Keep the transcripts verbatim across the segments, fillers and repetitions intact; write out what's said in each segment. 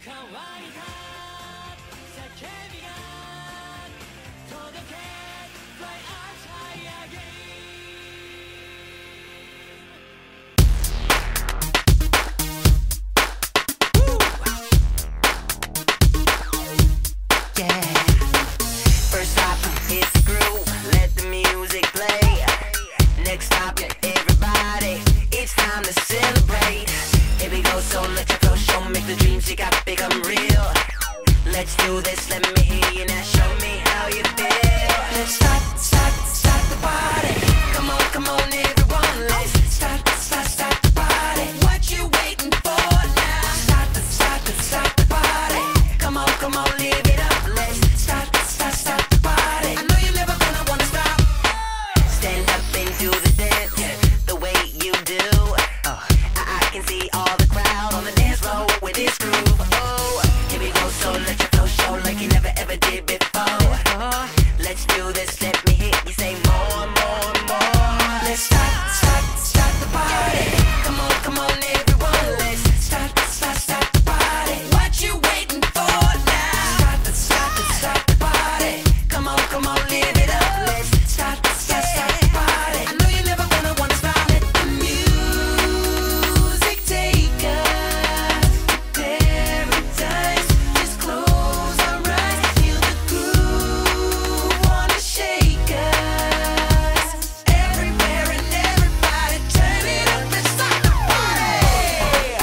Let's do this, let me hear you now, show me how you feel. Let's start, start, start the party. Come on, come on everyone, let's start, start, start the party. What you waiting for now? Start, start, start the party. Come on, come on, live it up, let's start, start, start the party. I know you're never gonna wanna stop. Stand up and do the dance, the way you do. Oh, I, I can see all the crowd on the dance floor with this groove. Oh, here we go, so let your like you never ever did before. Let's do this, let me hit you, say more, more, more. Let's start, start, start the party. Come on, come on everyone, let's start, start, start the party. What you waiting for now? Start, start, start the party. Come on, come on, live it up. Let's start, start, start the party. I know you're never gonna wanna stop. Let the music take us to paradise. Just close our eyes, feel the groove, wanna shake us. Everywhere and everybody, turn it up and start the party.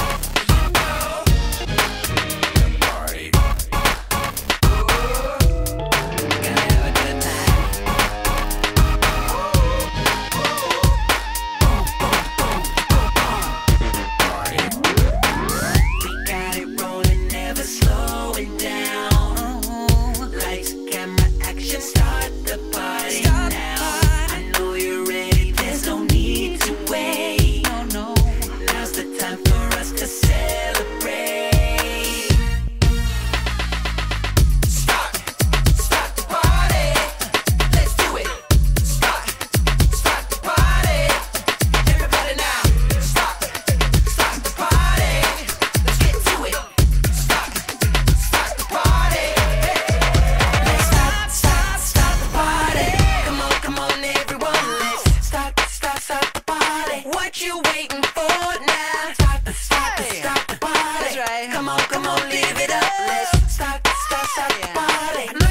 Party. Gonna have a good time. We got it rolling, never slowing down. Lights, camera, action, start the party now. I know you're ready, there's no need to wait. Now's the time for us to celebrate. Start, start the party. Let's do it. Start, start the party. Everybody now. Start, start the party. Let's get to it. Start, start the party. Let's start, start, start the party. Come on, come on everyone. Let's start, start, start the party. What you waiting for now? Start, start, start the party. That's right. Come on, come on, live it up. Let's start, start, start the party.